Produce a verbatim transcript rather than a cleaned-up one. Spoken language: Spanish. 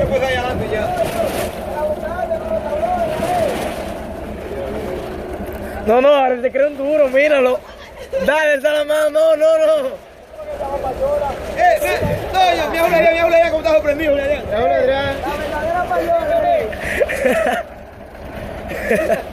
pues allá adelante ya. No, no, ahora te creo un duro, míralo. Dale, está la mano, no, no, no. Eh, eh, no, ya, mi abuela ya, mi abuela ya, como está sorprendido, ya, ya. Mi abuela ya. La verdadera payola,